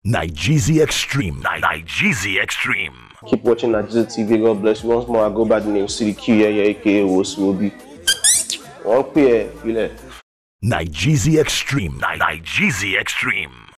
Nigezie Xtreme. Nigezie Xtreme. Keep watching Nigezie TV. God bless you. Once more, I go by the name City Q, aka Wosuobi. One pair, you know. Nigezie Xtreme. Nigezie Xtreme.